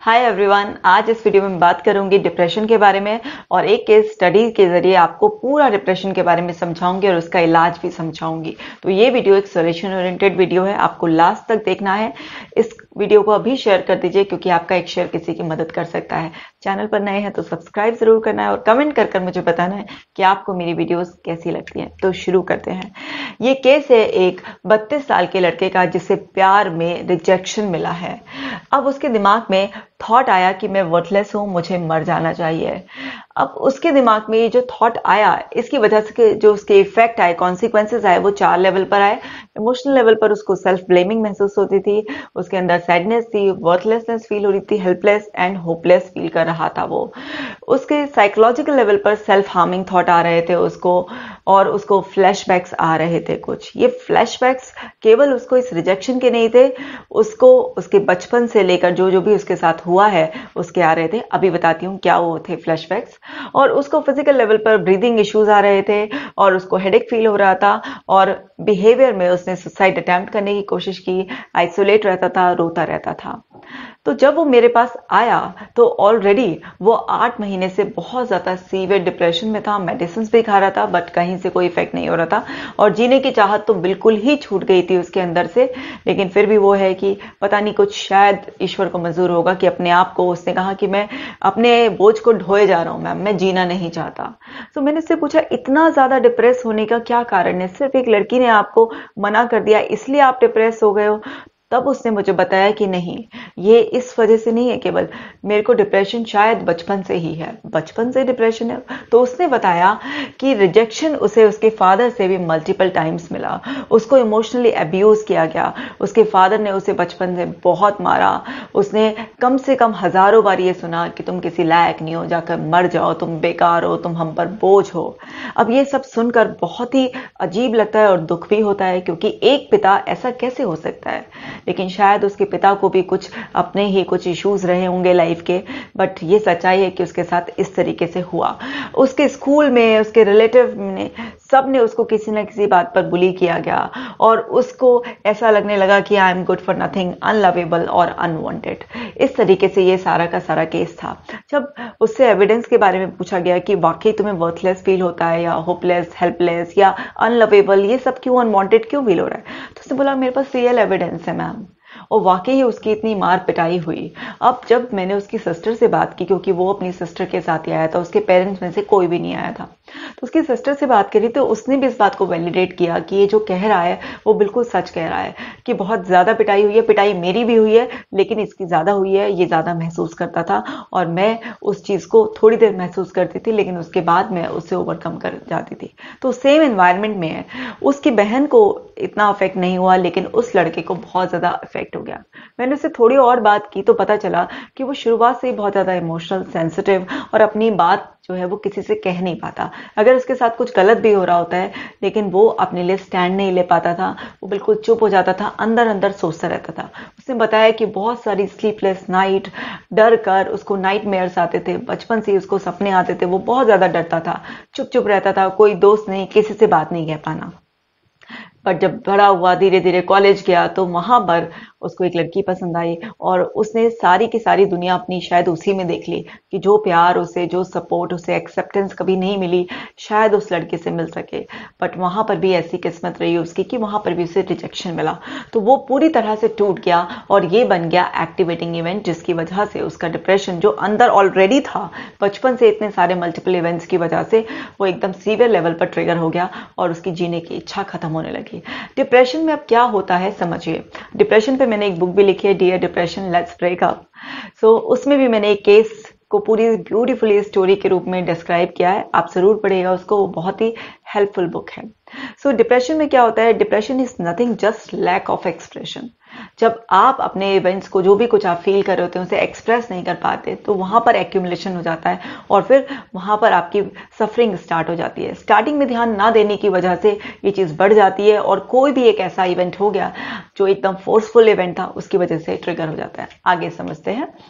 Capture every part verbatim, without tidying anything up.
Hi everyone, आज इस video में बात करूंगी डिप्रेशन के बारे में और एक केस स्टडी के जरिए आपको पूरा डिप्रेशन के बारे में समझाऊंगी और उसका इलाज भी समझाऊंगी। तो ये वीडियो एक सॉल्यूशन ओरिएंटेड वीडियो है, आपको लास्ट तक देखना है। इस वीडियो को अभी शेयर कर दीजिए क्योंकि आपका एक शेयर किसी की मदद कर सकता है। चैनल पर नए हैं तो सब्सक्राइब जरूर करना है और कमेंट कर कर मुझे बताना है कि आपको मेरी वीडियोस कैसी लगती हैं। तो शुरू करते हैं। ये केस है एक बत्तीस साल के लड़के का जिसे प्यार में रिजेक्शन मिला है। अब उसके दिमाग में थॉट आया कि मैं वर्थलेस हूं, मुझे मर जाना चाहिए। अब उसके दिमाग में ये जो थॉट आया, इसकी वजह से जो उसके इफेक्ट आए, कॉन्सिक्वेंसेस आए, वो चार लेवल पर आए। इमोशनल लेवल पर उसको सेल्फ ब्लेमिंग महसूस होती थी, उसके अंदर सैडनेस थी, वर्थलेसनेस फील हो रही थी, हेल्पलेस एंड होपलेस फील कर रहा था वो। उसके साइकोलॉजिकल लेवल पर सेल्फ हार्मिंग थॉट आ रहे थे उसको, और उसको फ्लैशबैक्स आ रहे थे कुछ। ये फ्लैशबैक्स केवल उसको इस रिजेक्शन के नहीं थे, उसको उसके बचपन से लेकर जो जो भी उसके साथ हुआ है उसके आ रहे थे। अभी बताती हूँ क्या वो थे फ्लैशबैक्स। और उसको फिजिकल लेवल पर ब्रीदिंग इश्यूज आ रहे थे और उसको हेडेक फील हो रहा था, और बिहेवियर में उसने सुसाइड अटेम्प्ट करने की कोशिश की, आइसोलेट रहता था, रोता रहता था। तो जब वो मेरे पास आया तो ऑलरेडी वो आठ महीने से बहुत ज्यादा सीवियर डिप्रेशन में था। मेडिसिन भी खा रहा था बट कहीं से कोई इफेक्ट नहीं हो रहा था, और जीने की चाहत तो बिल्कुल ही छूट गई थी उसके अंदर से। लेकिन फिर भी वो है कि पता नहीं कुछ शायद ईश्वर को मंजूर होगा कि अपने आप को, उसने कहा कि मैं अपने बोझ को ढोए जा रहा हूं मैम, मैं जीना नहीं चाहता। तो मैंने उससे पूछा इतना ज्यादा डिप्रेस होने का क्या कारण है? सिर्फ एक लड़की ने आपको मना कर दिया इसलिए आप डिप्रेस हो गए हो? तब उसने मुझे बताया कि नहीं, ये इस वजह से नहीं है, केवल मेरे को डिप्रेशन शायद बचपन से ही है, बचपन से डिप्रेशन है। तो उसने बताया कि रिजेक्शन उसे उसके फादर से भी मल्टीपल टाइम्स मिला, उसको इमोशनली अब्यूज किया गया। उसके फादर ने उसे बचपन से बहुत मारा, उसने कम से कम हजारों बार ये सुना कि तुम किसी लायक नहीं हो, जाकर मर जाओ, तुम बेकार हो, तुम हम पर बोझ हो। अब ये सब सुनकर बहुत ही अजीब लगता है और दुख भी होता है, क्योंकि एक पिता ऐसा कैसे हो सकता है? लेकिन शायद उसके पिता को भी कुछ अपने ही कुछ इश्यूज रहे होंगे लाइफ के, बट ये सच्चाई है कि उसके साथ इस तरीके से हुआ। उसके स्कूल में, उसके रिलेटिव ने, सब ने उसको किसी न किसी बात पर बुली किया गया, और उसको ऐसा लगने लगा कि I am good for nothing, unlovable और अनवांटेड। इस तरीके से ये सारा का सारा केस था। जब उससे एविडेंस के बारे में पूछा गया कि वाकई तुम्हें वर्थलेस फील होता है, या होपलेस, हेल्पलेस या अनलवेबल, ये सब क्यों, अनवांटेड क्यों फील हो रहा है, तो उसने बोला मेरे पास रियल एविडेंस है मैम। और वाकई ही उसकी इतनी मार पिटाई हुई। अब जब मैंने उसकी सिस्टर से बात की, क्योंकि वो अपनी सिस्टर के साथ ही आया था, उसके पेरेंट्स में से कोई भी नहीं आया था, तो उसकी सिस्टर से बात करी तो उसने भी इस बात को वैलिडेट किया कि ये जो कह रहा है वो बिल्कुल सच कह रहा है, कि बहुत ज्यादा पिटाई हुई है, पिटाई मेरी भी हुई है लेकिन इसकी ज्यादा हुई है, ये ज्यादा महसूस करता था और मैं उस चीज को थोड़ी देर महसूस करती थी लेकिन उसके बाद मैं उससे ओवरकम कर जाती थी। तो सेम एनवायरनमेंट में है। उसकी बहन को इतना अफेक्ट नहीं हुआ लेकिन उस लड़के को बहुत ज्यादा अफेक्ट हो गया। मैंने उससे थोड़ी और बात की तो पता चला कि वो शुरुआत से ही बहुत ज्यादा इमोशनल, सेंसिटिव, और अपनी बात जो है वो किसी से कह नहीं पाता। अगर उसके साथ कुछ गलत भी हो रहा होता है लेकिन वो अपने लिए स्टैंड नहीं ले पाता था, वो बिल्कुल चुप हो जाता था, अंदर अंदर सोचता रहता था। उसने बताया कि बहुत सारी स्लीपलेस नाइट, डर कर उसको नाइटमेयर्स आते थे, बचपन से ही उसको सपने आते थे, वो बहुत ज्यादा डरता था, चुप चुप रहता था, कोई दोस्त नहीं, किसी से बात नहीं कह पाना। पर जब बड़ा हुआ, धीरे धीरे कॉलेज गया, तो वहां पर उसको एक लड़की पसंद आई और उसने सारी की सारी दुनिया अपनी शायद उसी में देख ली कि जो प्यार उसे, जो सपोर्ट उसे, एक्सेप्टेंस कभी नहीं मिली, शायद उस लड़के से मिल सके। बट वहां पर भी ऐसी किस्मत रही उसकी कि वहां पर भी उसे रिजेक्शन मिला। तो वो पूरी तरह से टूट गया और ये बन गया एक्टिवेटिंग इवेंट, जिसकी वजह से उसका डिप्रेशन जो अंदर ऑलरेडी था, बचपन से इतने सारे मल्टीपल इवेंट्स की वजह से वो एकदम सीवियर लेवल पर ट्रिगर हो गया और उसकी जीने की इच्छा खत्म होने लगी। डिप्रेशन में अब क्या होता है समझिए। डिप्रेशन पे मैंने एक बुक भी लिखी है, dear depression let's break up. सो उसमें भी मैंने एक केस को पूरी ब्यूटीफुली स्टोरी के रूप में डिस्क्राइब किया है, आप जरूर पढ़िएगा उसको, वो बहुत ही हेल्पफुल बुक है। सो so, डिप्रेशन में क्या होता है? Depression is nothing just lack of expression. जब आप अपने इवेंट्स को, जो भी कुछ आप फील कर रहे होते हैं, उसे एक्सप्रेस नहीं कर पाते, तो वहां पर एक्यूमुलेशन हो जाता है और फिर वहां पर आपकी सफरिंग स्टार्ट हो जाती है। स्टार्टिंग में ध्यान ना देने की वजह से ये चीज बढ़ जाती है और कोई भी एक ऐसा इवेंट हो गया जो एकदम फोर्सफुल इवेंट था, उसकी वजह से ट्रिगर हो जाता है। आगे समझते हैं।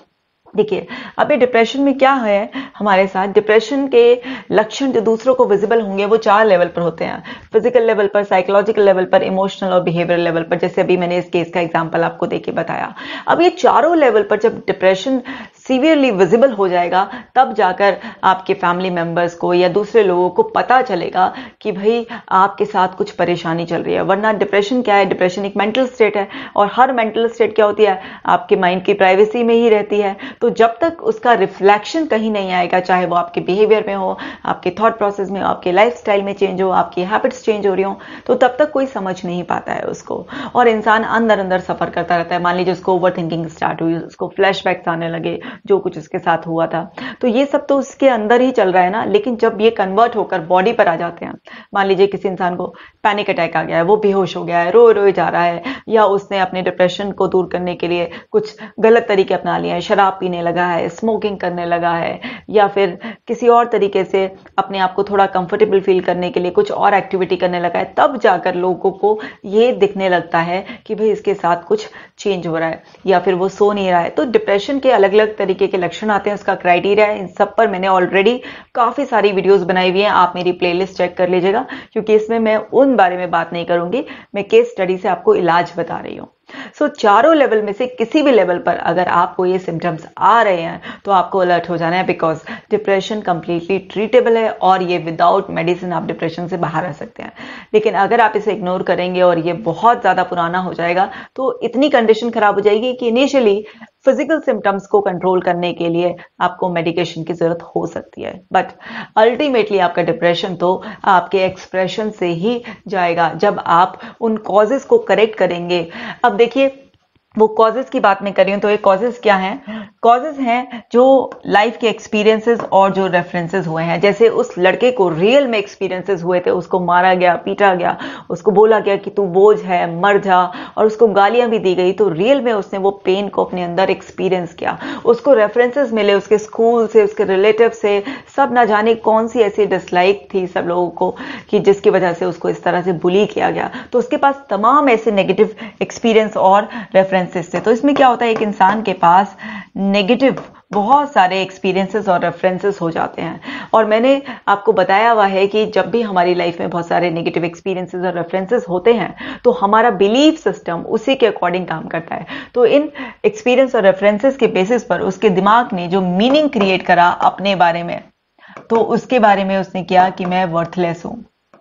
देखिए, अब ये डिप्रेशन में क्या है हमारे साथ, डिप्रेशन के लक्षण जो दूसरों को विजिबल होंगे वो चार लेवल पर होते हैं, फिजिकल लेवल पर, साइकोलॉजिकल लेवल पर, इमोशनल और बिहेवियरल लेवल पर, जैसे अभी मैंने इस केस का एग्जांपल आपको देके बताया। अब ये चारों लेवल पर जब डिप्रेशन सीवियरली विजिबल हो जाएगा, तब जाकर आपके फैमिली मेंबर्स को या दूसरे लोगों को पता चलेगा कि भाई आपके साथ कुछ परेशानी चल रही है। वरना डिप्रेशन क्या है, डिप्रेशन एक मेंटल स्टेट है, और हर मेंटल स्टेट क्या होती है, आपके माइंड की प्राइवेसी में ही रहती है। तो जब तक उसका रिफ्लेक्शन कहीं नहीं आएगा, चाहे वो आपके बिहेवियर में हो, आपके थॉट प्रोसेस में हो, आपके लाइफस्टाइल में चेंज हो, आपकी हैबिट्स चेंज हो रही हो, तो तब तक कोई समझ नहीं पाता है उसको, और इंसान अंदर अंदर सफर करता रहता है। मान लीजिए उसको ओवर थिंकिंग स्टार्ट हुई, उसको फ्लैशबैक्स आने लगे जो कुछ उसके साथ हुआ था, तो ये सब तो उसके अंदर ही चल रहा है ना। लेकिन जब ये कन्वर्ट होकर बॉडी पर आ जाते हैं, मान लीजिए किसी इंसान को पैनिक अटैक आ गया है, वो बेहोश हो गया है, रो रो जा रहा है, या उसने अपने डिप्रेशन को दूर करने के लिए कुछ गलत तरीके अपना लिए हैं, शराब पीने लगा है, स्मोकिंग करने लगा है, या फिर किसी और तरीके से अपने आप को थोड़ा कंफर्टेबल फील करने के लिए कुछ और एक्टिविटी करने लगा है, तब जाकर लोगों को ये दिखने लगता है कि भाई इसके साथ कुछ चेंज हो रहा है, या फिर वो सो नहीं रहा है। तो डिप्रेशन के अलग अलग तरीके के लक्षण आते हैं, उसका क्राइटेरिया है, इन सब पर मैंने ऑलरेडी काफी सारी वीडियोस बनाई हुई हैं, आप मेरी प्लेलिस्ट चेक कर लीजिएगा, क्योंकि इसमें मैं उन बारे में बात नहीं करूंगी, मैं केस स्टडी से आपको इलाज बता रही हूं। सो so, चारों लेवल में से किसी भी लेवल पर अगर आपको ये सिम्टम्स आ रहे हैं तो आपको अलर्ट हो जाना है, बिकॉज डिप्रेशन कंप्लीटली ट्रीटेबल है, और ये विदाउट मेडिसिन आप डिप्रेशन से बाहर आ सकते हैं। लेकिन अगर आप इसे इग्नोर करेंगे और ये बहुत ज्यादा पुराना हो जाएगा, तो इतनी कंडीशन खराब हो जाएगी कि इनिशियली फिजिकल सिम्टम्स को कंट्रोल करने के लिए आपको मेडिकेशन की जरूरत हो सकती है, बट अल्टीमेटली आपका डिप्रेशन तो आपके एक्सप्रेशन से ही जाएगा जब आप उन कॉजेस को करेक्ट करेंगे। अब देखिए, वो कॉजेस की बात मैं कर रही हूं, तो ये कॉजेस क्या हैं? कॉजेस हैं जो लाइफ के एक्सपीरियंसेस और जो रेफरेंसेस हुए हैं। जैसे उस लड़के को रियल में एक्सपीरियंसेस हुए थे, उसको मारा गया, पीटा गया, उसको बोला गया कि तू बोझ है, मर जा, और उसको गालियां भी दी गई, तो रियल में उसने वो पेन को अपने अंदर एक्सपीरियंस किया। उसको रेफरेंसेस मिले उसके स्कूल से, उसके रिलेटिव से, सब ना जाने कौन सी ऐसी डिसलाइक थी सब लोगों को कि जिसकी वजह से उसको इस तरह से बुली किया गया, तो उसके पास तमाम ऐसे नेगेटिव एक्सपीरियंस और रेफरेंसेस थे। तो इसमें क्या होता है, एक इंसान के पास नेगेटिव बहुत सारे एक्सपीरियंसेस और रेफरेंसेस हो जाते हैं। और मैंने आपको बताया हुआ है कि जब भी हमारी लाइफ में बहुत सारे नेगेटिव एक्सपीरियंसेस और रेफरेंसेस होते हैं, तो हमारा बिलीफ सिस्टम उसी के अकॉर्डिंग काम करता है। तो इन एक्सपीरियंस और रेफरेंसेस के बेसिस पर उसके दिमाग ने जो मीनिंग क्रिएट करा अपने बारे में, तो उसके बारे में उसने किया कि मैं वर्थलेस हूं,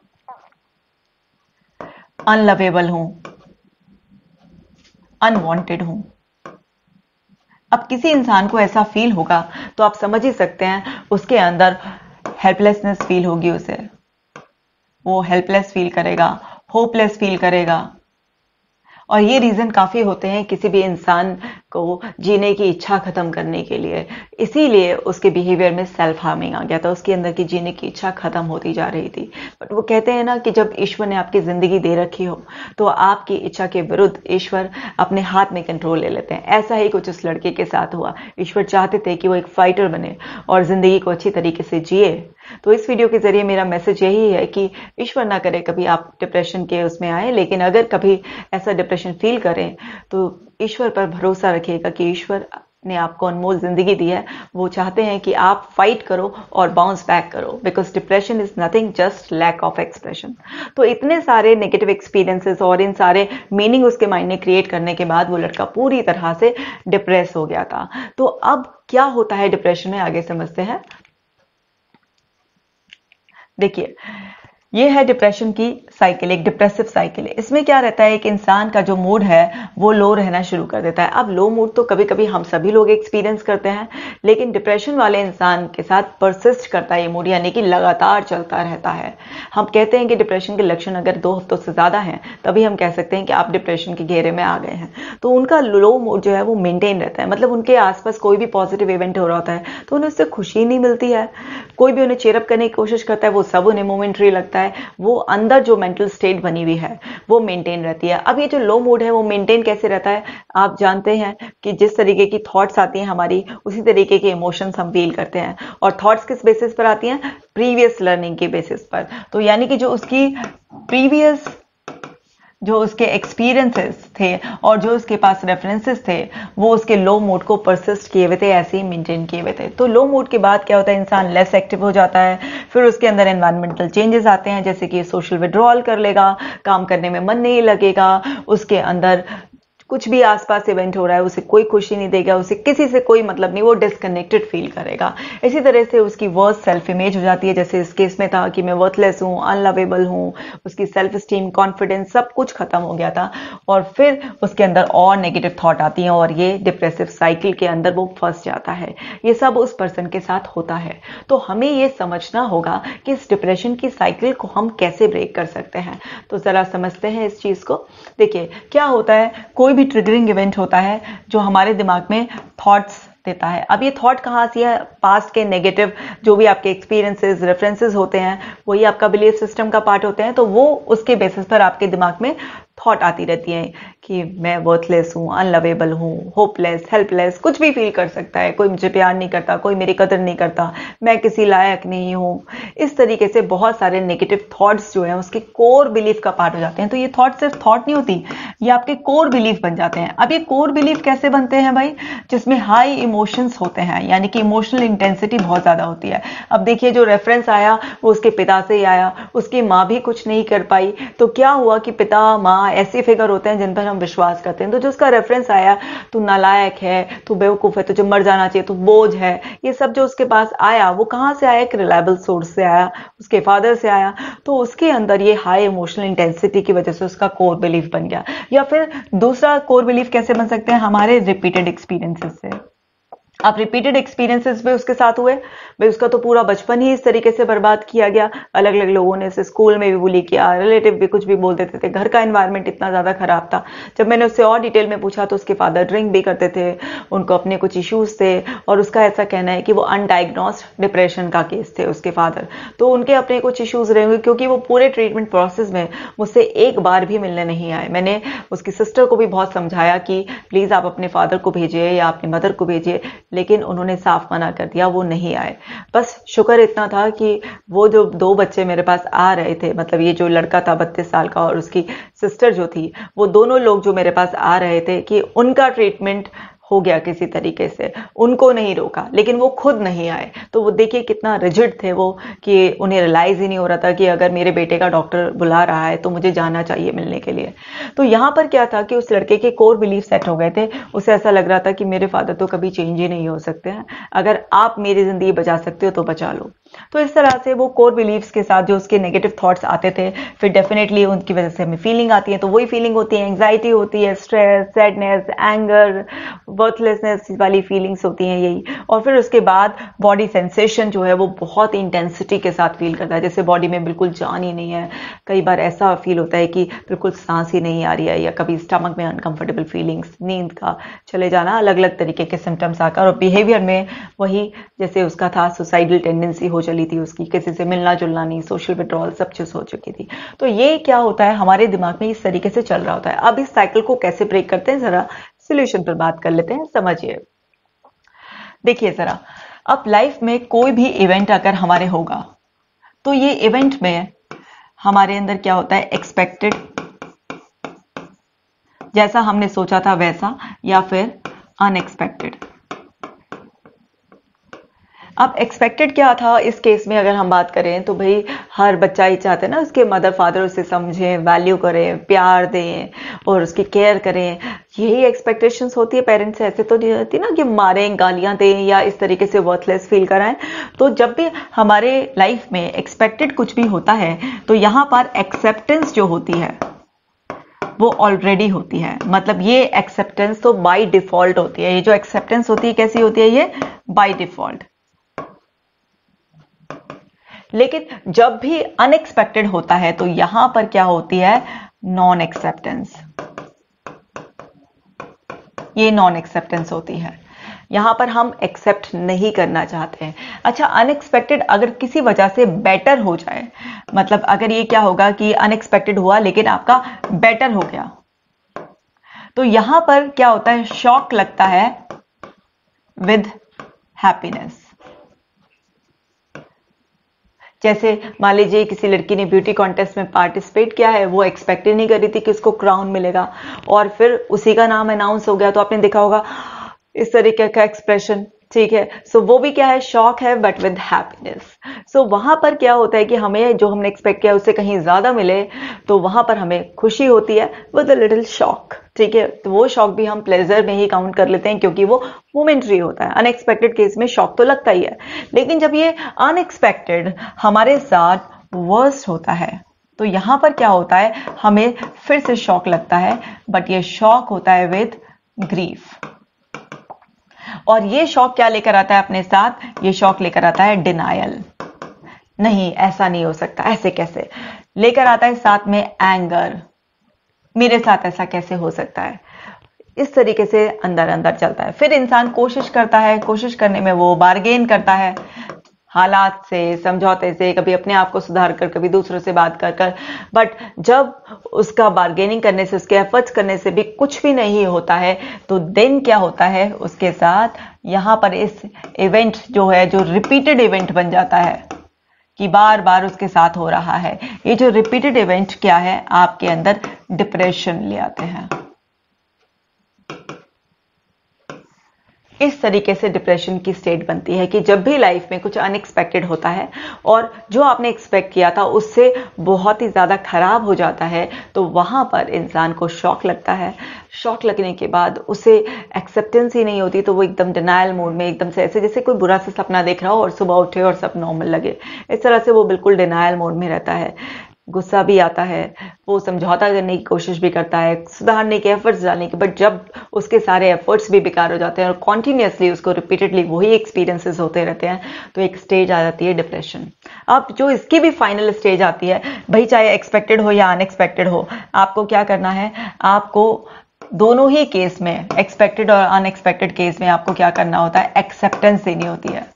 अनलवेबल हूं, अनवांटेड हूं। अब किसी इंसान को ऐसा फील होगा तो आप समझ ही सकते हैं उसके अंदर हेल्पलेसनेस फील होगी, उसे वो हेल्पलेस फील करेगा, होपलेस फील करेगा। और ये रीजन काफी होते हैं किसी भी इंसान को जीने की इच्छा खत्म करने के लिए, इसीलिए उसके बिहेवियर में सेल्फ हार्मिंग आ गया था, उसके अंदर की जीने की इच्छा खत्म होती जा रही थी। बट वो कहते हैं ना कि जब ईश्वर ने आपकी जिंदगी दे रखी हो तो आपकी इच्छा के विरुद्ध ईश्वर अपने हाथ में कंट्रोल ले लेते हैं। ऐसा ही कुछ उस लड़के के साथ हुआ। ईश्वर चाहते थे कि वो एक फाइटर बने और जिंदगी को अच्छी तरीके से जिए। तो इस वीडियो के जरिए मेरा मैसेज यही है कि ईश्वर ना करे कभी आप डिप्रेशन के उसमें आए, लेकिन अगर कभी ऐसा डिप्रेशन फील करें तो ईश्वर पर भरोसा रखिएगा कि ईश्वर ने आपको अनमोल जिंदगी दी है। वो चाहते हैं कि आप फाइट करो और बाउंस बैक करो, because depression is nothing just lack of expression. तो इतने सारे नेगेटिव एक्सपीरियंसेस और इन सारे मीनिंग उसके माइंड ने क्रिएट करने के बाद वो लड़का पूरी तरह से डिप्रेस हो गया था। तो अब क्या होता है डिप्रेशन में, आगे समझते हैं। देखिए, ये है डिप्रेशन की साइकिल, एक डिप्रेसिव साइकिल है। इसमें क्या रहता है, एक इंसान का जो मूड है वो लो रहना शुरू कर देता है। अब लो मूड तो कभी कभी हम सभी लोग एक्सपीरियंस करते हैं, लेकिन डिप्रेशन वाले इंसान के साथ परसिस्ट करता है ये मूड, यानी कि लगातार चलता रहता है। हम कहते हैं कि डिप्रेशन के लक्षण अगर दो हफ्तों से ज्यादा हैं तभी हम कह सकते हैं कि आप डिप्रेशन के घेरे में आ गए हैं। तो उनका लो मूड जो है वो मेंटेन रहता है, मतलब उनके आसपास कोई भी पॉजिटिव इवेंट हो रहा होता है तो उन्हें उससे खुशी नहीं मिलती है। कोई भी उन्हें चेयरअप करने की कोशिश करता है, वो सब उन्हें मोमेंटरी लगता है। वो अंदर जो मेंटल स्टेट बनी हुई है वो मेंटेन रहती है। अब ये जो लो मूड है वो मेंटेन कैसे रहता है, आप जानते हैं कि जिस तरीके की थॉट्स आती हैं हमारी, उसी तरीके के इमोशंस हम फील करते हैं। और थॉट्स किस बेसिस पर आती हैं, प्रीवियस लर्निंग के बेसिस पर। तो यानी कि जो उसकी प्रीवियस जो उसके एक्सपीरियंसेस थे और जो उसके पास रेफरेंसेस थे वो उसके लो मोड को परसिस्ट किए हुए थे, ऐसे ही मेंटेन किए हुए थे। तो लो मोड के बाद क्या होता है, इंसान लेस एक्टिव हो जाता है, फिर उसके अंदर एनवायरमेंटल चेंजेस आते हैं, जैसे कि सोशल विड्रॉल कर लेगा, काम करने में मन नहीं लगेगा, उसके अंदर कुछ भी आसपास इवेंट हो रहा है उसे कोई खुशी नहीं देगा, उसे किसी से कोई मतलब नहीं, वो डिस्कनेक्टेड फील करेगा। इसी तरह से उसकी वर्थ सेल्फ इमेज हो जाती है, जैसे इस केस में था कि मैं वर्थलेस हूँ, अनलवेबल हूँ, उसकी सेल्फ स्टीम, कॉन्फिडेंस सब कुछ खत्म हो गया था। और फिर उसके अंदर और नेगेटिव थॉट आती हैं और ये डिप्रेसिव साइकिल के अंदर वो फंस जाता है। ये सब उस पर्सन के साथ होता है। तो हमें ये समझना होगा कि इस डिप्रेशन की साइकिल को हम कैसे ब्रेक कर सकते हैं। तो जरा समझते हैं इस चीज को। देखिए क्या होता है, कोई भी ट्रिगरिंग इवेंट होता है जो हमारे दिमाग में थॉट्स देता है। अब ये थॉट कहाँ से है, पास्ट के नेगेटिव जो भी आपके एक्सपीरियंसेस, रेफरेंसेस होते हैं, वही आपका बिलीफ सिस्टम का पार्ट होते हैं। तो वो उसके बेसिस पर आपके दिमाग में थॉट आती रहती है कि मैं वर्थलेस हूँ, अनलवेबल हूँ, होपलेस, हेल्पलेस, कुछ भी फील कर सकता है, कोई मुझे प्यार नहीं करता, कोई मेरी कदर नहीं करता, मैं किसी लायक नहीं हूँ। इस तरीके से बहुत सारे नेगेटिव थॉट्स जो हैं उसके कोर बिलीफ का पार्ट हो जाते हैं। तो ये थॉट सिर्फ थॉट नहीं होती, ये आपके कोर बिलीफ बन जाते हैं। अब ये कोर बिलीफ कैसे बनते हैं भाई, जिसमें हाई इमोशंस होते हैं, यानी कि इमोशनल इंटेंसिटी बहुत ज्यादा होती है। अब देखिए जो रेफरेंस आया वो उसके पिता से ही आया, उसकी माँ भी कुछ नहीं कर पाई। तो क्या हुआ कि पिता माँ ऐसे फिगर होते हैं जिन पर हम विश्वास करते हैं। तो जो उसका रेफरेंस आया, तू नालायक है, तू बेवकूफ है, तुझे मर जाना चाहिए, तू बोझ है, ये सब जो उसके पास आया वो कहां से आया, एक रिलायबल सोर्स से आया, उसके फादर से आया। तो उसके अंदर ये हाई इमोशनल इंटेंसिटी की वजह से उसका कोर बिलीफ बन गया। या फिर दूसरा कोर बिलीफ कैसे बन सकते हैं, हमारे रिपीटेड एक्सपीरियंसेस से। अब रिपीटेड एक्सपीरियंसेस भी उसके साथ हुए, भाई उसका तो पूरा बचपन ही इस तरीके से बर्बाद किया गया। अलग अलग लोगों ने इसे स्कूल में भी बुली किया, रिलेटिव भी कुछ भी बोल देते थे, घर का एनवायरनमेंट इतना ज्यादा खराब था। जब मैंने उससे और डिटेल में पूछा तो उसके फादर ड्रिंक भी करते थे, उनको अपने कुछ इश्यूज थे, और उसका ऐसा कहना है कि वो अनडायग्नोस्ड डिप्रेशन का केस थे उसके फादर। तो उनके अपने कुछ इश्यूज रहे होंगे, क्योंकि वो पूरे ट्रीटमेंट प्रोसेस में मुझसे एक बार भी मिलने नहीं आए। मैंने उसकी सिस्टर को भी बहुत समझाया कि प्लीज आप अपने फादर को भेजिए या अपनी मदर को भेजिए, लेकिन उन्होंने साफ मना कर दिया, वो नहीं आए। बस शुक्र इतना था कि वो जो दो बच्चे मेरे पास आ रहे थे, मतलब ये जो लड़का था बत्तीस साल का और उसकी सिस्टर जो थी, वो दोनों लोग जो मेरे पास आ रहे थे, कि उनका ट्रीटमेंट हो गया किसी तरीके से, उनको नहीं रोका, लेकिन वो खुद नहीं आए। तो वो देखिए कितना रिजिड थे वो, कि उन्हें रियलाइज ही नहीं हो रहा था कि अगर मेरे बेटे का डॉक्टर बुला रहा है तो मुझे जाना चाहिए मिलने के लिए। तो यहाँ पर क्या था कि उस लड़के के कोर बिलीफ सेट हो गए थे। उसे ऐसा लग रहा था कि मेरे फादर तो कभी चेंज ही नहीं हो सकते हैं, अगर आप मेरी जिंदगी बचा सकते हो तो बचा लो। तो इस तरह से वो कोर बिलीफ्स के साथ जो उसके नेगेटिव थॉट्स आते थे, फिर डेफिनेटली उनकी वजह से हमें फीलिंग आती है। तो वही फीलिंग होती है, एंग्जाइटी होती है, स्ट्रेस, सैडनेस, एंगर, वर्थलेसनेस वाली फीलिंग्स होती हैं यही। और फिर उसके बाद बॉडी सेंसेशन जो है वो बहुत इंटेंसिटी के साथ फील करता है, जैसे बॉडी में बिल्कुल जान ही नहीं है। कई बार ऐसा फील होता है कि बिल्कुल सांस ही नहीं आ रही है, या कभी स्टमक में अनकंफर्टेबल फीलिंग्स, नींद का चले जाना, अलग अलग तरीके के सिम्टम्स आकर। और बिहेवियर में वही जैसे उसका था, सुसाइडल टेंडेंसी हो चली थी उसकी, किसी से मिलना जुलना नहीं, सोशल विड्रॉल, सब चीज हो चुकी थी। तो ये क्या होता है, हमारे दिमाग में इस तरीके से चल रहा होता है। अब इस साइकिल को कैसे ब्रेक करते हैं, जरा सॉल्यूशन पर बात कर लेते हैं, समझिए। देखिए जरा, अब लाइफ में कोई भी इवेंट अगर हमारे होगा, तो ये इवेंट में हमारे अंदर क्या होता है, एक्सपेक्टेड, जैसा हमने सोचा था वैसा, या फिर अनएक्सपेक्टेड। अब एक्सपेक्टेड क्या था इस केस में अगर हम बात करें, तो भाई हर बच्चा ही चाहता है ना उसके मदर फादर उसे समझें, वैल्यू करें, प्यार दें और उसकी केयर करें। यही एक्सपेक्टेशंस होती है पेरेंट्स से। ऐसे तो नहीं होती ना कि मारें, गालियां दें या इस तरीके से वर्थलेस फील कराएं। तो जब भी हमारे लाइफ में एक्सपेक्टेड कुछ भी होता है, तो यहां पर एक्सेप्टेंस जो होती है वो ऑलरेडी होती है। मतलब ये एक्सेप्टेंस तो बाय डिफॉल्ट होती है। ये जो एक्सेप्टेंस होती है कैसी होती है, ये बाय डिफॉल्ट। लेकिन जब भी अनएक्सपेक्टेड होता है तो यहां पर क्या होती है, नॉन एक्सेप्टेंस। ये नॉन एक्सेप्टेंस होती है। यहां पर हम एक्सेप्ट नहीं करना चाहते हैं। अच्छा, अनएक्सपेक्टेड अगर किसी वजह से बेटर हो जाए, मतलब अगर ये क्या होगा कि अनएक्सपेक्टेड हुआ लेकिन आपका बेटर हो गया, तो यहां पर क्या होता है, शॉक लगता है विद हैप्पीनेस। जैसे मान लीजिए किसी लड़की ने ब्यूटी कॉन्टेस्ट में पार्टिसिपेट किया है, वो एक्सपेक्ट ही नहीं कर रही थी कि उसको क्राउन मिलेगा, और फिर उसी का नाम अनाउंस हो गया, तो आपने देखा होगा इस तरीके का एक्सप्रेशन, ठीक है। सो so, वो भी क्या है, शॉक है बट विद हैप्पीनेस। सो वहां पर क्या होता है कि हमें जो हमने एक्सपेक्ट किया उससे कहीं ज्यादा मिले, तो वहां पर हमें खुशी होती है विद अ लिटिल शॉक, ठीक है। तो वो शॉक भी हम प्लेजर में ही काउंट कर लेते हैं, क्योंकि वो मोमेंट्री होता है। अनएक्सपेक्टेड केस में शॉक तो लगता ही है, लेकिन जब ये अनएक्सपेक्टेड हमारे साथ वर्स्ट होता है, तो यहां पर क्या होता है, हमें फिर से शॉक लगता है, बट ये शॉक होता है विद ग्रीफ। और ये शॉक क्या लेकर आता है अपने साथ, ये शॉक लेकर आता है डिनायल। नहीं, ऐसा नहीं हो सकता, ऐसे कैसे, लेकर आता है साथ में एंगर, मेरे साथ ऐसा कैसे हो सकता है। इस तरीके से अंदर अंदर चलता है। फिर इंसान कोशिश करता है, कोशिश करने में वो बार्गेन करता है हालात से, समझौते से, कभी अपने आप को सुधार कर, कभी दूसरों से बात कर कर, बट जब उसका बार्गेनिंग करने से, उसके एफर्ट्स करने से भी कुछ भी नहीं होता है, तो देन क्या होता है उसके साथ, यहां पर इस इवेंट जो है, जो रिपीटेड इवेंट बन जाता है कि बार बार उसके साथ हो रहा है। ये जो रिपीटेड इवेंट क्या है, आपके अंदर डिप्रेशन ले आते हैं। इस तरीके से डिप्रेशन की स्टेट बनती है कि जब भी लाइफ में कुछ अनएक्सपेक्टेड होता है और जो आपने एक्सपेक्ट किया था उससे बहुत ही ज़्यादा खराब हो जाता है, तो वहाँ पर इंसान को शॉक लगता है। शॉक लगने के बाद उसे एक्सेप्टेंस ही नहीं होती, तो वो एकदम डिनायल मोड में, एकदम से ऐसे जैसे कोई बुरा सा सपना देख रहा हो और सुबह उठे और सब नॉर्मल लगे, इस तरह से वो बिल्कुल डिनायल मोड में रहता है। गुस्सा भी आता है, वो समझौता करने की कोशिश भी करता है, सुधारने के एफर्ट्स डालने के, बट जब उसके सारे एफर्ट्स भी बेकार हो जाते हैं और कॉन्टिन्यूसली उसको रिपीटेडली वही एक्सपीरियंसेस होते रहते हैं, तो एक स्टेज आ जाती है डिप्रेशन। अब जो इसकी भी फाइनल स्टेज आती है, भाई चाहे एक्सपेक्टेड हो या अनएक्सपेक्टेड हो, आपको क्या करना है, आपको दोनों ही केस में, एक्सपेक्टेड और अनएक्सपेक्टेड केस में, आपको क्या करना होता है, एक्सेप्टेंस देनी होती है।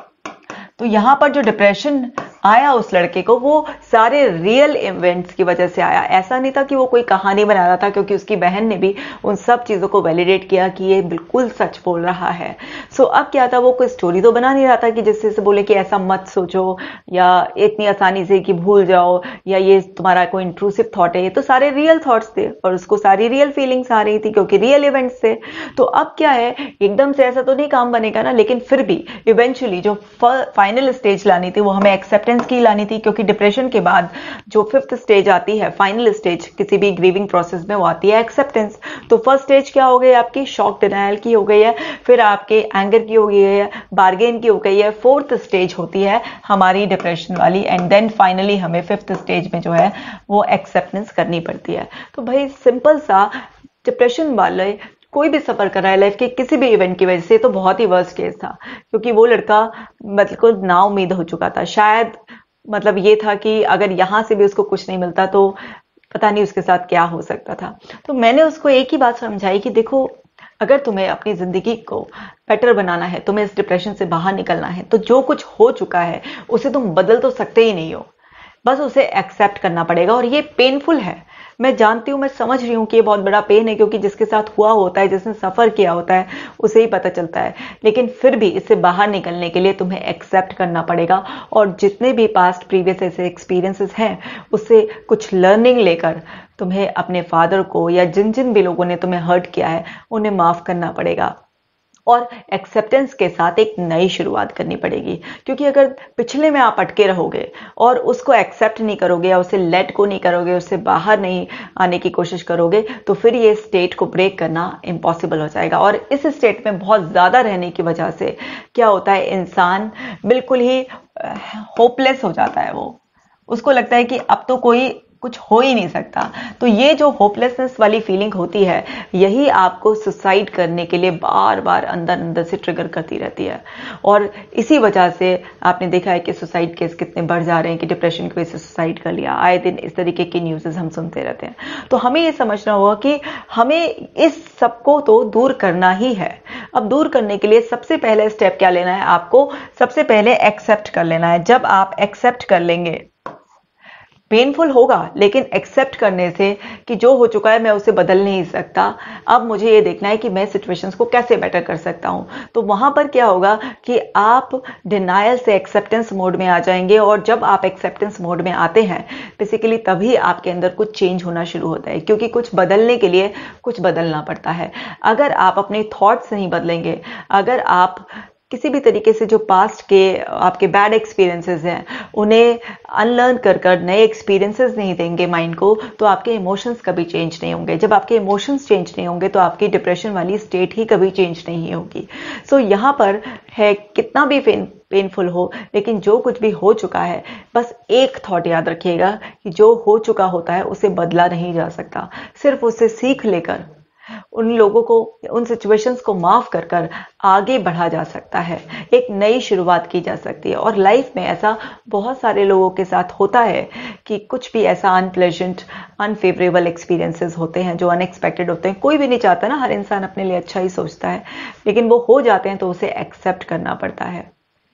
तो यहां पर जो डिप्रेशन आया उस लड़के को, वो सारे रियल इवेंट्स की वजह से आया। ऐसा नहीं था कि वो कोई कहानी बना रहा था, क्योंकि उसकी बहन ने भी उन सब चीजों को वैलिडेट किया कि ये बिल्कुल सच बोल रहा है। सो अब क्या था, वो कोई स्टोरी तो बना नहीं रहा था कि जिससे से बोले कि ऐसा मत सोचो, या इतनी आसानी से कि भूल जाओ, या ये तुम्हारा कोई इंट्रूसिव थॉट है। ये तो सारे रियल थॉट्स थे और उसको सारी रियल फीलिंग्स आ रही थी, क्योंकि रियल इवेंट्स थे। तो अब क्या है, एकदम से ऐसा तो नहीं काम बनेगा ना, लेकिन फिर भी इवेंचुअली जो फाइनल स्टेज लानी थी वो हमें एक्सेप्टेंस की लानी थी, क्योंकि डिप्रेशन के बाद जो फिफ्थ स्टेज आती है, फाइनल स्टेज किसी भी ग्रीविंग प्रोसेस में, वो आती है एक्सेप्टेंस। तो फर्स्ट स्टेज क्या हो गई आपकी, शॉक डिनायल की हो गई है, फिर आपके एंगर की हो गई है, बार्गेन की हो गई है, फोर्थ स्टेज होती है हमारी डिप्रेशन वाली, एंड देन फाइनली हमें फिफ्थ स्टेज में जो है वो एक्सेप्टेंस करनी पड़ती है। तो भाई सिंपल सा, डिप्रेशन वाले कोई भी सफर कर रहा है लाइफ के किसी भी इवेंट की वजह से, तो बहुत ही वर्स्ट केस था, क्योंकि वो लड़का मतलब ना उम्मीद हो चुका था। शायद मतलब ये था कि अगर यहां से भी उसको कुछ नहीं मिलता तो पता नहीं उसके साथ क्या हो सकता था। तो मैंने उसको एक ही बात समझाई कि देखो, अगर तुम्हें अपनी जिंदगी को बेटर बनाना है, तुम्हें इस डिप्रेशन से बाहर निकलना है, तो जो कुछ हो चुका है उसे तुम बदल तो सकते ही नहीं हो, बस उसे एक्सेप्ट करना पड़ेगा। और ये पेनफुल है, मैं जानती हूँ, मैं समझ रही हूँ कि ये बहुत बड़ा पेन है, क्योंकि जिसके साथ हुआ होता है, जिसने सफर किया होता है, उसे ही पता चलता है। लेकिन फिर भी इससे बाहर निकलने के लिए तुम्हें एक्सेप्ट करना पड़ेगा, और जितने भी पास्ट प्रीवियस ऐसे एक्सपीरियंसेस हैं, उससे कुछ लर्निंग लेकर तुम्हें अपने फादर को या जिन जिन भी लोगों ने तुम्हें हर्ट किया है उन्हें माफ करना पड़ेगा, और एक्सेप्टेंस के साथ एक नई शुरुआत करनी पड़ेगी। क्योंकि अगर पिछले में आप अटके रहोगे और उसको एक्सेप्ट नहीं करोगे, या उसे लेट को नहीं करोगे, उससे बाहर नहीं आने की कोशिश करोगे, तो फिर ये स्टेट को ब्रेक करना इम्पॉसिबल हो जाएगा। और इस स्टेट में बहुत ज्यादा रहने की वजह से क्या होता है, इंसान बिल्कुल ही होपलेस हो जाता है। वो उसको लगता है कि अब तो कोई कुछ हो ही नहीं सकता। तो ये जो होपलेसनेस वाली फीलिंग होती है, यही आपको सुसाइड करने के लिए बार बार अंदर अंदर से ट्रिगर करती रहती है। और इसी वजह से आपने देखा है कि सुसाइड केस कितने बढ़ जा रहे हैं, कि डिप्रेशन की वजह से सुसाइड कर लिया, आए दिन इस तरीके की न्यूज़ हम सुनते रहते हैं। तो हमें ये समझना होगा कि हमें इस सबको तो दूर करना ही है। अब दूर करने के लिए सबसे पहले स्टेप क्या लेना है, आपको सबसे पहले एक्सेप्ट कर लेना है। जब आप एक्सेप्ट कर लेंगे, पेनफुल होगा, लेकिन एक्सेप्ट करने से कि जो हो चुका है मैं उसे बदल नहीं सकता, अब मुझे ये देखना है कि मैं सिचुएशंस को कैसे बेटर कर सकता हूं। तो वहां पर क्या होगा कि आप डिनायल से एक्सेप्टेंस मोड में आ जाएंगे, और जब आप एक्सेप्टेंस मोड में आते हैं बेसिकली तभी आपके अंदर कुछ चेंज होना शुरू होता है, क्योंकि कुछ बदलने के लिए कुछ बदलना पड़ता है। अगर आप अपने थॉट्स नहीं बदलेंगे, अगर आप किसी भी तरीके से जो पास्ट के आपके बैड एक्सपीरियंसेस हैं उन्हें अनलर्न कर कर नए एक्सपीरियंसेस नहीं देंगे माइंड को, तो आपके इमोशंस कभी चेंज नहीं होंगे। जब आपके इमोशंस चेंज नहीं होंगे तो आपकी डिप्रेशन वाली स्टेट ही कभी चेंज नहीं होगी। सो so, यहाँ पर है कितना भी पेन पेनफुल हो, लेकिन जो कुछ भी हो चुका है, बस एक थॉट याद रखिएगा कि जो हो चुका होता है उसे बदला नहीं जा सकता, सिर्फ उससे सीख लेकर उन लोगों को, उन सिचुएशंस को माफ कर कर आगे बढ़ा जा सकता है, एक नई शुरुआत की जा सकती है। और लाइफ में ऐसा बहुत सारे लोगों के साथ होता है कि कुछ भी ऐसा अनप्लेजेंट, अनफेवरेबल एक्सपीरियंसेस होते हैं जो अनएक्सपेक्टेड होते हैं। कोई भी नहीं चाहता ना, हर इंसान अपने लिए अच्छा ही सोचता है, लेकिन वो हो जाते हैं तो उसे एक्सेप्ट करना पड़ता है।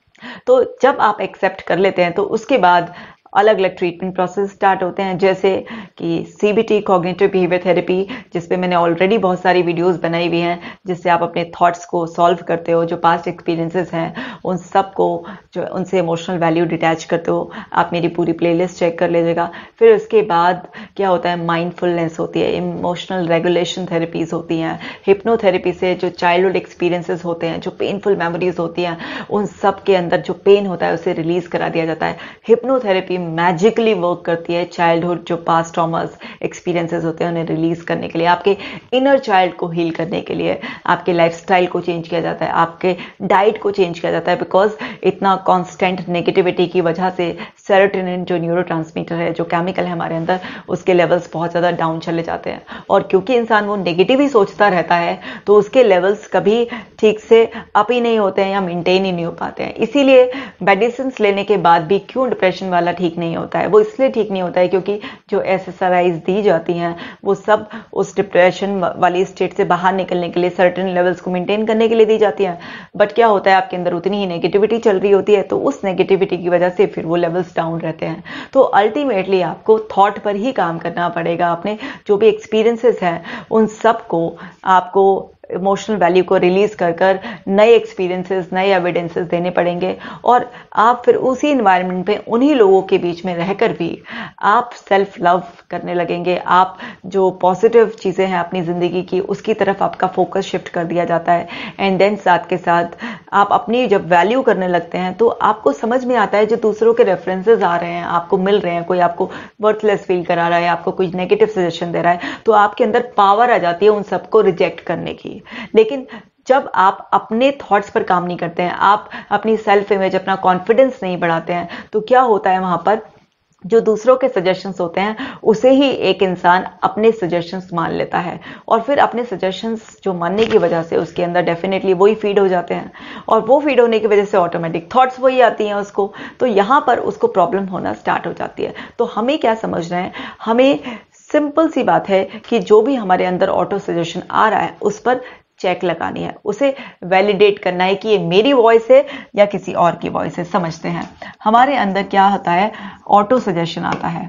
तो जब आप एक्सेप्ट कर लेते हैं तो उसके बाद अलग अलग ट्रीटमेंट प्रोसेस स्टार्ट होते हैं, जैसे कि सीबीटी, कॉग्निटिव बिहेवियर थेरेपी, जिसपे मैंने ऑलरेडी बहुत सारी वीडियोस बनाई हुई हैं, जिससे आप अपने थॉट्स को सॉल्व करते हो, जो पास्ट एक्सपीरियंसेस हैं उन सब को, जो उनसे इमोशनल वैल्यू डिटैच करते हो। आप मेरी पूरी प्लेलिस्ट चेक कर लीजिएगा। फिर उसके बाद क्या होता है, माइंडफुलनेस होती है, इमोशनल रेगुलेशन थेरेपीज होती हैं, हिप्नोथेरेपी से जो चाइल्डहुड एक्सपीरियंसेस होते हैं, जो पेनफुल मेमोरीज होती हैं, उन सब के अंदर जो पेन होता है उसे रिलीज करा दिया जाता है। हिप्नोथेरेपी मैजिकली वर्क करती है चाइल्डहुड जो पास्ट ट्रॉमास एक्सपीरियंसेस होते हैं उन्हें रिलीज करने के लिए, आपके इनर चाइल्ड को हील करने के लिए। आपके लाइफस्टाइल को चेंज किया जाता है, आपके डाइट को चेंज किया जाता है, बिकॉज इतना कांस्टेंट नेगेटिविटी की वजह से सेरोटोनिन जो न्यूरोट्रांसमीटर है, जो केमिकल है हमारे अंदर, उसके लेवल्स बहुत ज्यादा डाउन चले जाते हैं। और क्योंकि इंसान वो नेगेटिव ही सोचता रहता है तो उसके लेवल्स कभी ठीक से अप ही नहीं होते हैं या मेंटेन ही नहीं हो पाते हैं। इसीलिए मेडिसिन लेने के बाद भी क्यों डिप्रेशन वाला ठीक नहीं होता है, वो इसलिए ठीक नहीं होता है क्योंकि जो एसएसआरआईज दी जाती हैं वो सब उस डिप्रेशन वाली स्टेट से बाहर निकलने के लिए, सर्टेन लेवल्स को मेंटेन करने के लिए दी जाती हैं। बट क्या होता है, आपके अंदर उतनी ही नेगेटिविटी चल रही होती है, तो उस नेगेटिविटी की वजह से फिर वो लेवल्स डाउन रहते हैं। तो अल्टीमेटली आपको थॉट पर ही काम करना पड़ेगा। अपने जो भी एक्सपीरियंसेस हैं उन सब को आपको इमोशनल वैल्यू को रिलीज कर कर नए एक्सपीरियंसेस, नए एविडेंसेस देने पड़ेंगे, और आप फिर उसी इन्वायरमेंट पे उन्हीं लोगों के बीच में रहकर भी आप सेल्फ लव करने लगेंगे। आप जो पॉजिटिव चीजें हैं अपनी जिंदगी की, उसकी तरफ आपका फोकस शिफ्ट कर दिया जाता है। एंड देन साथ के साथ आप अपनी जब वैल्यू करने लगते हैं तो आपको समझ में आता है जो दूसरों के रेफरेंसेस आ रहे हैं, आपको मिल रहे हैं, कोई आपको वर्थलेस फील करा रहा है, आपको कोई नेगेटिव सजेशन दे रहा है, तो आपके अंदर पावर आ जाती है उन सबको रिजेक्ट करने की। लेकिन जब आप अपने थॉट्स पर काम नहीं करते हैं, आप अपनी सेल्फ इमेज, अपना कॉन्फिडेंस नहीं बढ़ाते हैं, तो क्या होता है, वहां पर जो दूसरों के सजेशंस होते हैं उसे ही एक इंसान अपने सजेशंस मान लेता है, और फिर अपने सजेशंस जो मानने की वजह से उसके अंदर डेफिनेटली वही फीड हो जाते हैं, और वो फीड होने की वजह से ऑटोमेटिक थॉट्स वही आती हैं उसको, तो यहां पर उसको प्रॉब्लम होना स्टार्ट हो जाती है। तो हमें क्या समझ रहे हैं, हमें सिंपल सी बात है कि जो भी हमारे अंदर ऑटो सजेशन आ रहा है उस पर चेक लगानी है, उसे वैलिडेट करना है कि ये मेरी वॉइस है या किसी और की वॉइस है। समझते हैं हमारे अंदर क्या होता है, ऑटो सजेशन आता है।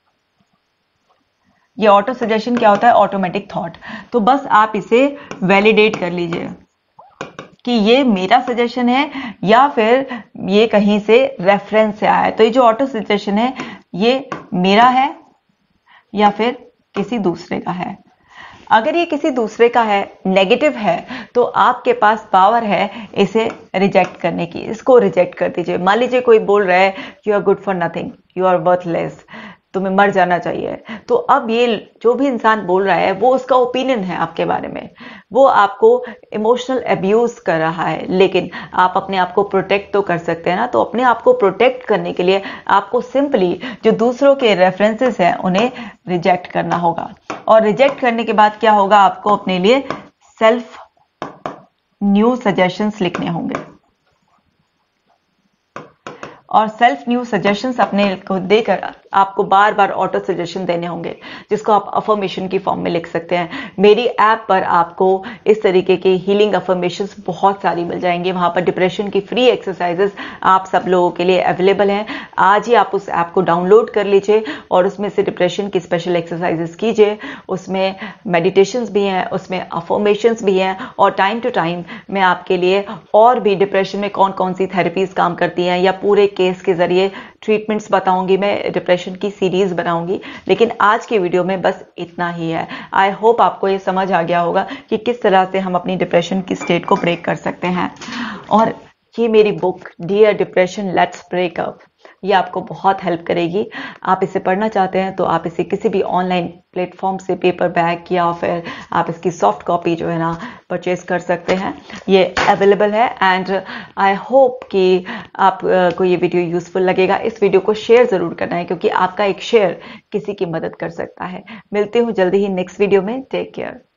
ये ऑटो सजेशन क्या होता है, ऑटोमेटिक थॉट। तो बस आप इसे वैलिडेट कर लीजिए कि ये मेरा सजेशन है या फिर ये कहीं से रेफरेंस से आया है। तो ये जो ऑटो सजेशन है ये मेरा है या फिर किसी दूसरे का है। अगर ये किसी दूसरे का है, नेगेटिव है, तो आपके पास पावर है इसे रिजेक्ट करने की। इसको रिजेक्ट कर दीजिए। मान लीजिए कोई बोल रहा है you are good for nothing, you are worthless, तुम्हें मर जाना चाहिए। तो अब ये जो भी इंसान बोल रहा है वो उसका ओपिनियन है आपके बारे में, वो आपको इमोशनल अब्यूज कर रहा है, लेकिन आप अपने आप को प्रोटेक्ट तो कर सकते हैं ना। तो अपने आप को प्रोटेक्ट करने के लिए आपको सिंपली जो दूसरों के रेफरेंसेस हैं उन्हें रिजेक्ट करना होगा, और रिजेक्ट करने के बाद क्या होगा, आपको अपने लिए सेल्फ न्यू सजेशंस लिखने होंगे, और सेल्फ न्यू सजेशंस अपने को देकर आपको बार बार ऑटो सजेशन देने होंगे, जिसको आप अफर्मेशन की फॉर्म में लिख सकते हैं। मेरी ऐप पर आपको इस तरीके के हीलिंग अफर्मेशंस बहुत सारी मिल जाएंगी। वहां पर डिप्रेशन की फ्री एक्सरसाइजेस आप सब लोगों के लिए अवेलेबल हैं। आज ही आप उस ऐप को डाउनलोड कर लीजिए और उसमें से डिप्रेशन की स्पेशल एक्सरसाइजेस कीजिए। उसमें मेडिटेशंस भी हैं, उसमें अफर्मेशंस भी हैं, और टाइम टू टाइम मैं आपके लिए और भी डिप्रेशन में कौन कौन सी थेरेपीज काम करती हैं या पूरे केस के जरिए ट्रीटमेंट्स बताऊंगी। मैं डिप्रेशन की सीरीज बनाऊंगी, लेकिन आज की वीडियो में बस इतना ही है। आई होप आपको ये समझ आ गया होगा कि किस तरह से हम अपनी डिप्रेशन की स्टेट को ब्रेक कर सकते हैं। और ये मेरी book dear depression let's break up, ये आपको बहुत हेल्प करेगी। आप इसे पढ़ना चाहते हैं तो आप इसे किसी भी ऑनलाइन प्लेटफॉर्म से पेपर बैक या फिर आप इसकी सॉफ्ट कॉपी जो है ना परचेज कर सकते हैं। ये अवेलेबल है एंड आई होप कि आपको ये वीडियो यूजफुल लगेगा। इस वीडियो को शेयर जरूर करना है, क्योंकि आपका एक शेयर किसी की मदद कर सकता है। मिलती हूँ जल्दी ही नेक्स्ट वीडियो में। Take care.